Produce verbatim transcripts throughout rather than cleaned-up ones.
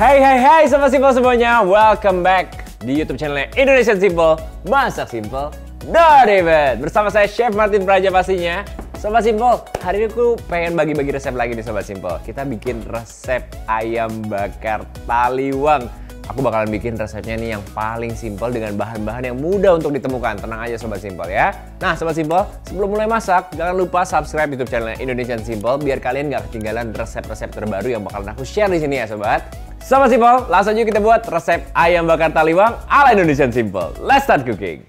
Hai hai hai Sobat Simple semuanya, welcome back di YouTube channel Indonesian Simple, masak simple, don't ribet. Bersama saya Chef Martin Praja pastinya. Sobat Simple, hari ini aku pengen bagi-bagi resep lagi nih Sobat Simple. Kita bikin resep ayam bakar taliwang. Aku bakalan bikin resepnya nih yang paling simple dengan bahan-bahan yang mudah untuk ditemukan. Tenang aja Sobat Simple ya. Nah Sobat Simple, sebelum mulai masak, jangan lupa subscribe YouTube channel Indonesian Simple biar kalian gak ketinggalan resep-resep terbaru yang bakalan aku share di sini ya Sobat. Sobat Simple, langsung aja kita buat resep ayam bakar taliwang ala Indonesian Simple. Let's start cooking.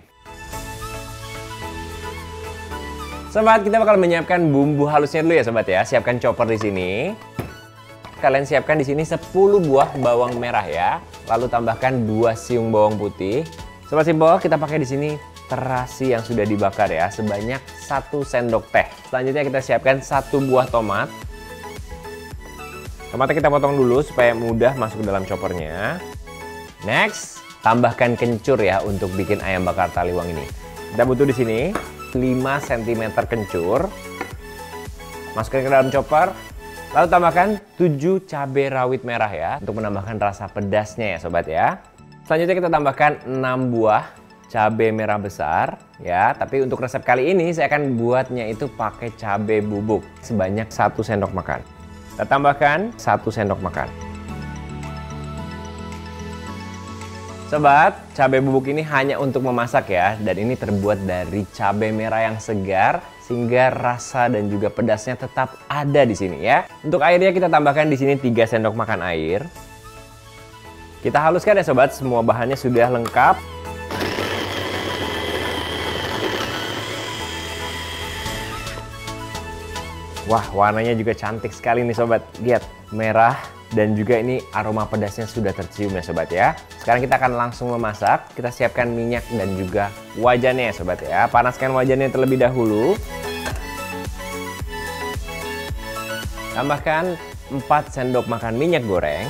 Sobat, kita bakal menyiapkan bumbu halusnya dulu ya Sobat ya. Siapkan chopper di sini. Kalian siapkan di sini sepuluh buah bawang merah ya. Lalu tambahkan dua siung bawang putih. Sobat Simple, kita pakai di sini terasi yang sudah dibakar ya, sebanyak satu sendok teh. Selanjutnya kita siapkan satu buah tomat. Tomatnya kita potong dulu supaya mudah masuk ke dalam choppernya. Next, tambahkan kencur ya untuk bikin ayam bakar taliwang ini. Kita butuh di sini lima sentimeter kencur. Masukkan ke dalam chopper. Lalu tambahkan tujuh cabai rawit merah ya untuk menambahkan rasa pedasnya ya Sobat ya. Selanjutnya kita tambahkan enam buah cabai merah besar ya. Tapi untuk resep kali ini saya akan buatnya itu pakai cabai bubuk sebanyak satu sendok makan. Kita tambahkan satu sendok makan. Sobat, cabai bubuk ini hanya untuk memasak ya, dan ini terbuat dari cabai merah yang segar sehingga rasa dan juga pedasnya tetap ada di sini ya. Untuk airnya kita tambahkan di sini tiga sendok makan air. Kita haluskan ya Sobat, semua bahannya sudah lengkap. Wah, warnanya juga cantik sekali nih Sobat. Lihat, merah dan juga ini aroma pedasnya sudah tercium ya Sobat ya. Sekarang kita akan langsung memasak. Kita siapkan minyak dan juga wajannya ya Sobat ya. Panaskan wajannya terlebih dahulu. Tambahkan empat sendok makan minyak goreng.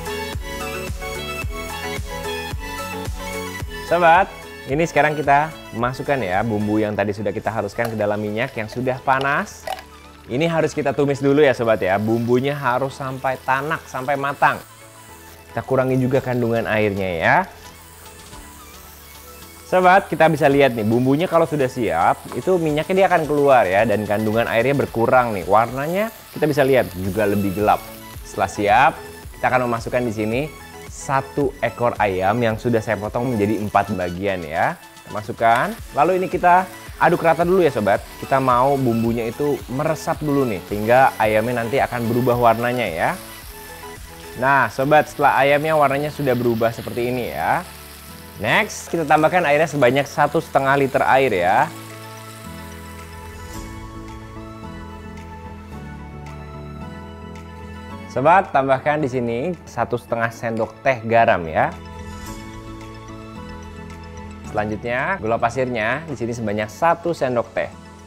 Sobat, ini sekarang kita masukkan ya bumbu yang tadi sudah kita haluskan ke dalam minyak yang sudah panas. Ini harus kita tumis dulu ya Sobat ya. Bumbunya harus sampai tanak, sampai matang. Kita kurangi juga kandungan airnya ya. Sobat, kita bisa lihat nih bumbunya kalau sudah siap, itu minyaknya dia akan keluar ya, dan kandungan airnya berkurang nih. Warnanya kita bisa lihat juga lebih gelap. Setelah siap, kita akan memasukkan di sini satu ekor ayam yang sudah saya potong menjadi empat bagian ya. Kita masukkan. Lalu ini kita aduk rata dulu ya Sobat. Kita mau bumbunya itu meresap dulu nih, sehingga ayamnya nanti akan berubah warnanya ya. Nah Sobat, setelah ayamnya warnanya sudah berubah seperti ini ya. Next, kita tambahkan airnya sebanyak satu setengah liter air ya. Sobat, tambahkan di sini satu setengah sendok teh garam ya. Selanjutnya, gula pasirnya di sini sebanyak satu sendok teh.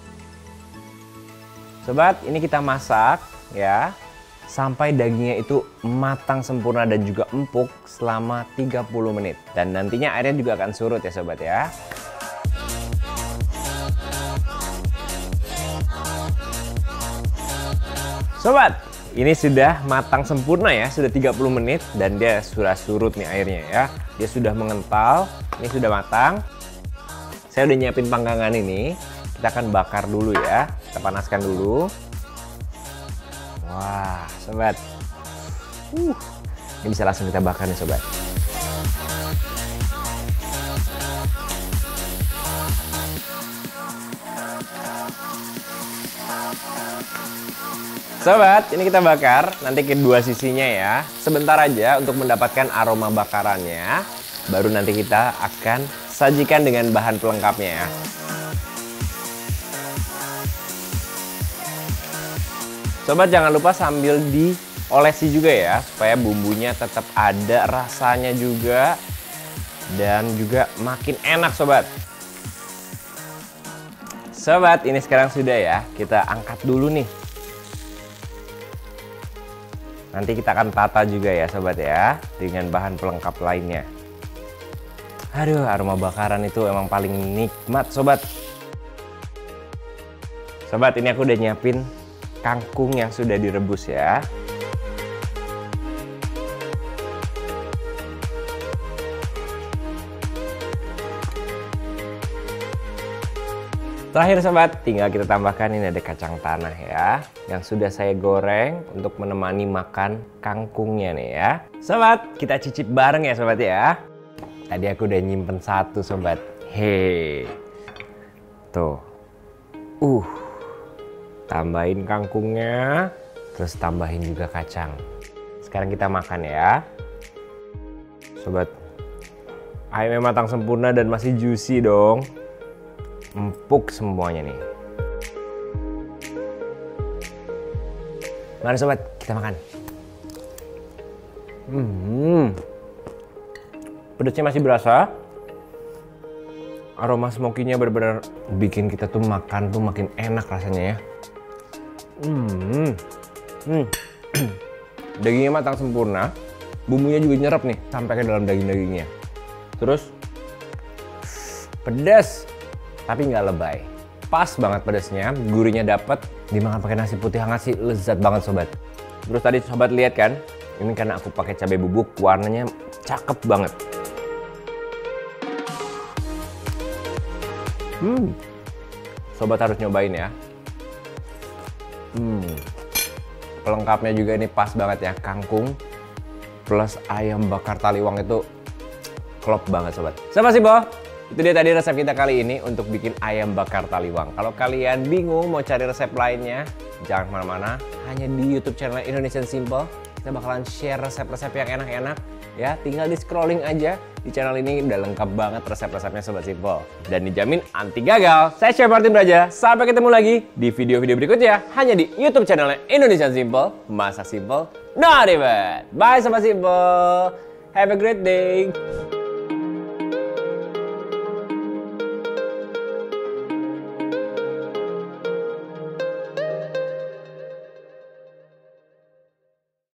Sobat, ini kita masak ya sampai dagingnya itu matang sempurna dan juga empuk selama tiga puluh menit. Dan nantinya airnya juga akan surut ya Sobat ya. Sobat, ini sudah matang sempurna ya, sudah tiga puluh menit dan dia sudah surut nih airnya ya. Dia sudah mengental, ini sudah matang. Saya udah nyiapin panggangan ini. Kita akan bakar dulu ya. Kita panaskan dulu. Wah, Sobat. Uh, ini bisa langsung kita bakar nih Sobat. Sobat, ini kita bakar nanti kedua sisinya ya. Sebentar aja untuk mendapatkan aroma bakarannya. Baru nanti kita akan sajikan dengan bahan pelengkapnya ya. Sobat, jangan lupa sambil diolesi juga ya, supaya bumbunya tetap ada rasanya juga dan juga makin enak Sobat. Sobat, ini sekarang sudah ya, kita angkat dulu nih. Nanti kita akan tata juga ya Sobat ya, dengan bahan pelengkap lainnya. Aduh, aroma bakaran itu emang paling nikmat Sobat. Sobat, ini aku udah nyiapin kangkung yang sudah direbus ya. Terakhir sobat, tinggal kita tambahkan ini ada kacang tanah ya, yang sudah saya goreng untuk menemani makan kangkungnya nih ya. Sobat, kita cicip bareng ya sobat ya. Tadi aku udah nyimpen satu sobat. Hei, tuh, uh, tambahin kangkungnya, terus tambahin juga kacang. Sekarang kita makan ya, sobat. Ayamnya matang sempurna dan masih juicy dong. Empuk semuanya nih. Mari sobat, kita makan. Hmm, pedasnya masih berasa. Aroma smokinya benar-benar bikin kita tuh makan tuh makin enak rasanya ya. Hmm, hmm. Dagingnya matang sempurna, bumbunya juga nyerap nih sampai ke dalam daging-dagingnya. Terus pedas, tapi nggak lebay. Pas banget pedasnya, gurihnya dapet. Dimakan pakai nasi putih hangat sih lezat banget sobat. Terus tadi sobat lihat kan, ini karena aku pakai cabai bubuk, warnanya cakep banget. Hmm, sobat harus nyobain ya. Hmm, pelengkapnya juga ini pas banget ya, kangkung plus ayam bakar taliwang itu klop banget sobat. Sobat Simple, itu dia tadi resep kita kali ini untuk bikin ayam bakar taliwang. Kalau kalian bingung mau cari resep lainnya, jangan kemana-mana, hanya di YouTube channel Indonesian Simple. Kita bakalan share resep-resep yang enak-enak ya. Tinggal di scrolling aja, di channel ini udah lengkap banget resep-resepnya Sobat Simple. Dan dijamin anti gagal. Saya Chef Martin Praja, sampai ketemu lagi di video-video berikutnya hanya di YouTube channel Indonesian Simple. Masak simple, not ribet. Bye Sobat Simple, have a great day.